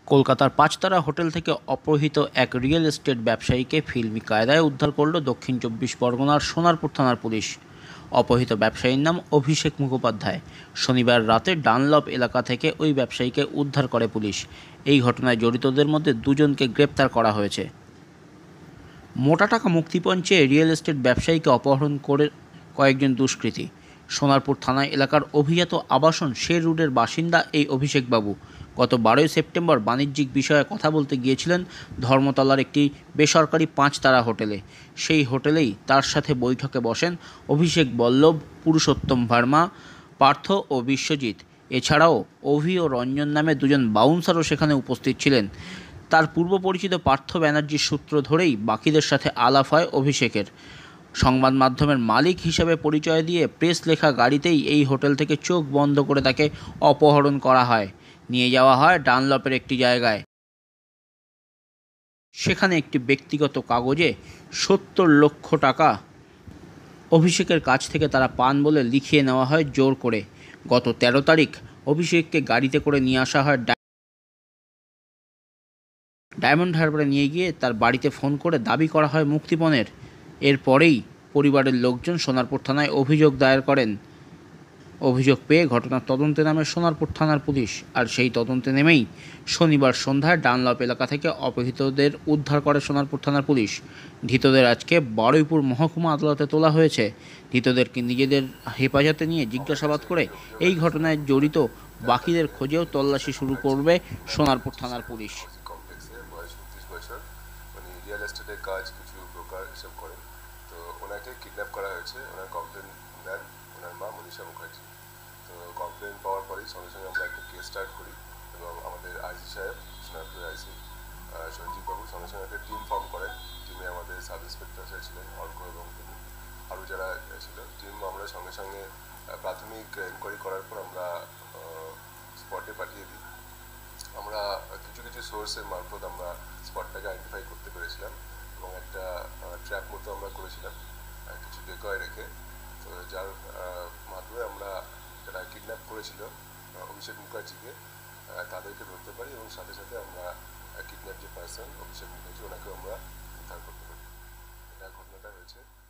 কলকাতার পাঁচতারা হোটেল থেকে অপহৃত এক রিয়েল এস্টেট ব্যবসায়ীকে ফিল্মি কায়দায় উদ্ধার করল দক্ষিণ চব্বিশ পরগনার সোনারপুর থানার পুলিশ। অপহৃত ব্যবসায়ীর নাম অভিষেক মুখোপাধ্যায়। শনিবার রাতে ডানলপ এলাকা থেকে ওই ব্যবসায়ীকে উদ্ধার করে পুলিশ। এই ঘটনায় জড়িতদের মধ্যে দুজনকে গ্রেপ্তার করা হয়েছে। মোটা টাকা মুক্তিপণ চেয়ে রিয়েল এস্টেট ব্যবসায়ীকে অপহরণ করে কয়েকজন দুষ্কৃতী। সোনারপুর থানা এলাকার অভিজাত আবাসন শের রোডের বাসিন্দা এই অভিষেকবাবু গত 12ই সেপ্টেম্বর বাণিজ্যিক বিষয়ে কথা বলতে গিয়েছিলেন ধর্মতলার একটি বেসরকারি পাঁচতারা হোটেলে। সেই হোটেলেই তার সাথে বৈঠকে বসেন অভিষেক বল্লভ, পুরুষোত্তম ভার্মা, পার্থ ও বিশ্বজিৎ। এছাড়াও অভি ও রঞ্জন নামে দুজন বাউন্সারও সেখানে উপস্থিত ছিলেন। তার পূর্ব পরিচিত পার্থ ব্যানার্জির সূত্র ধরেই বাকিদের সাথে আলাপ হয় অভিষেকের। সংবাদ মাধ্যমের মালিক হিসেবে পরিচয় দিয়ে প্রেস লেখা গাড়িতেই এই হোটেল থেকে চোখ বন্ধ করে তাকে অপহরণ করা হয়। নিয়ে যাওয়া হয় ডানলপের একটি জায়গায়। সেখানে একটি ব্যক্তিগত কাগজে 70 লক্ষ টাকা অভিষেকের কাছ থেকে তারা পান বলে লিখিয়ে নেওয়া হয় জোর করে। গত 13 তারিখ অভিষেককে গাড়িতে করে নিয়ে আসা হয় ডায়মন্ড হারবারে। নিয়ে গিয়ে তার বাড়িতে ফোন করে দাবি করা হয় মুক্তিপণের। এরপরেই পরিবারের লোকজন সোনারপুর থানায় অভিযোগ দায়ের করেন। অভিযোগ পেয়ে ঘটনার তদন্তে নামে সোনারপুর থানার পুলিশ। আর সেই তদন্তে নেমেই শনিবার সন্ধ্যায় ডানলপ এলাকা থেকে অপহৃতদের উদ্ধার করে সোনারপুর থানার পুলিশ। ধৃতদের আজকে বারুইপুর মহকুমা আদালতে তোলা হয়েছে। ধৃতদেরকে নিজেদের হেফাজতে নিয়ে জিজ্ঞাসাবাদ করে এই ঘটনায় জড়িত বাকিদের খোঁজেও তল্লাশি শুরু করবে সোনারপুর থানার পুলিশ। রিয়েল এস্টেটের কাজ কিছু ব্রোকার এসব করেন, তো ওনাকে কিডন্যাপ করা হয়েছে। ওনার কমপ্লেন দেন ওনার মা মনীষা মুখার্জি। তো কমপ্লেন পাওয়ার পরেই সঙ্গে সঙ্গে আমরা একটা কেস স্টার্ট করি এবং আমাদের আইসি সাহেব, সোনারপুরের আইসি সঞ্জীববাবু সঙ্গে সঙ্গে একটা টিম ফর্ম করেন। টিমে আমাদের সাব ইন্সপেক্টর স্যার ছিলেন অর্ক এবং তিনি, আরও যারা ছিল টিম। আমরা সঙ্গে সঙ্গে প্রাথমিক এনকোয়ারি করার পর আমরা স্পটে পাঠিয়ে দিই। আমরা কিছু কিছু সোর্সের মারফত আমরা স্পটটাকে আইডেন্টিফাই করতে পেরেছিলাম এবং একটা ট্র্যাপ মতো আমরা করেছিলাম কিছু ডেকয় রেখে। তো যার মাধ্যমে আমরা যারা কিডন্যাপ করেছিল অভিষেক মুখার্জিকে তাদেরকে ধরতে পারি এবং সাথে সাথে আমরা কিডন্যাপ যে পার্সন অভিষেক মুখার্জি ওনাকেও আমরা উদ্ধার করতে পারি। এটা ঘটনাটা হয়েছে।